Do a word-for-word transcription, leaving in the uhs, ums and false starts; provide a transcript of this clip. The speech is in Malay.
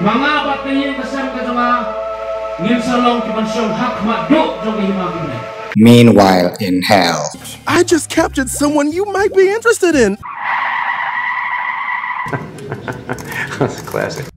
Mga batayang kasam ka nga ngin salong kimansyon hak maduk jong himagin. Meanwhile, in hell, I just captured someone you might be interested in. That's classic.